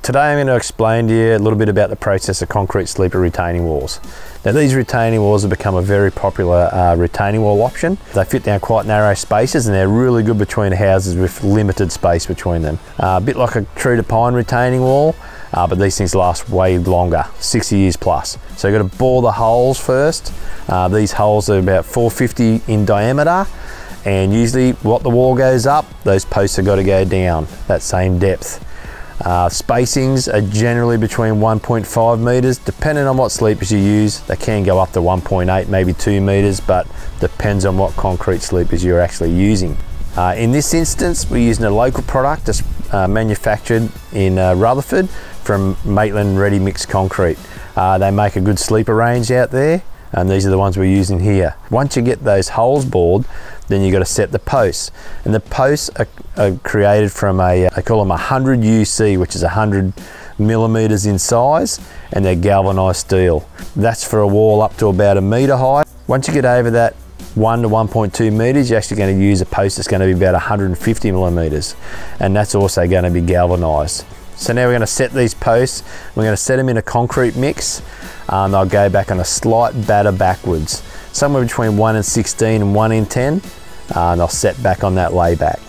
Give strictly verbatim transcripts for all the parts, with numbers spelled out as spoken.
Today I'm going to explain to you a little bit about the process of concrete sleeper retaining walls. Now these retaining walls have become a very popular uh, retaining wall option. They fit down quite narrow spaces and they're really good between houses with limited space between them. Uh, a bit like a true to pine retaining wall, uh, but these things last way longer, sixty years plus. So you've got to bore the holes first. Uh, these holes are about four fifty in diameter, and usually what the wall goes up, those posts have got to go down that same depth. Uh, spacings are generally between one point five metres, depending on what sleepers you use. They can go up to one point eight, maybe two metres, but depends on what concrete sleepers you're actually using. Uh, in this instance, we're using a local product that's uh, manufactured in uh, Rutherford from Maitland Ready Mixed Concrete. Uh, they make a good sleeper range out there, and these are the ones we're using here. Once you get those holes bored, then you've got to set the posts. And the posts are, are created from a, they call them one hundred U C, which is one hundred millimeters in size, and they're galvanized steel. That's for a wall up to about a meter high. Once you get over that one to one point two meters, you're actually going to use a post that's going to be about one hundred fifty millimeters, and that's also going to be galvanized. So now we're going to set these posts. We're going to set them in a concrete mix, and they'll go back on a slight batter backwards, somewhere between one in sixteen and one in ten, uh, and they'll set back on that layback.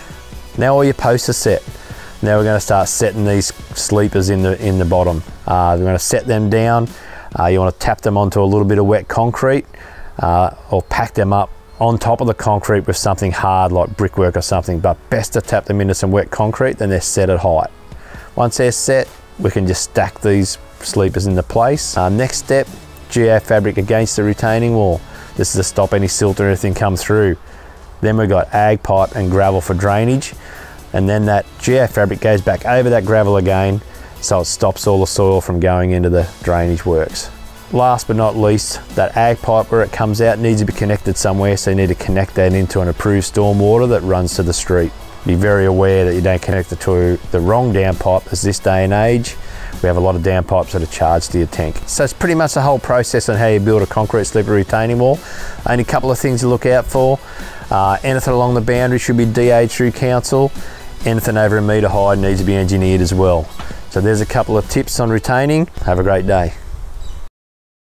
Now all your posts are set. Now we're going to start setting these sleepers in the in the bottom. Uh, we're going to set them down. Uh, you want to tap them onto a little bit of wet concrete, uh, or pack them up on top of the concrete with something hard like brickwork or something, but best to tap them into some wet concrete, then they're set at height. Once they're set, we can just stack these sleepers into place. Uh, next step, geofabric against the retaining wall. This is to stop any silt or anything come through. Then we've got ag pipe and gravel for drainage, and then that geofabric goes back over that gravel again, so it stops all the soil from going into the drainage works. Last but not least, that ag pipe where it comes out needs to be connected somewhere, so you need to connect that into an approved stormwater that runs to the street. Be very aware that you don't connect it to the wrong downpipe, as this day and age we have a lot of downpipes that are charged to your tank. So it's pretty much the whole process on how you build a concrete sleeper retaining wall. Only a couple of things to look out for. Uh, anything along the boundary should be D A'd through council. Anything over a metre high needs to be engineered as well. So there's a couple of tips on retaining. Have a great day.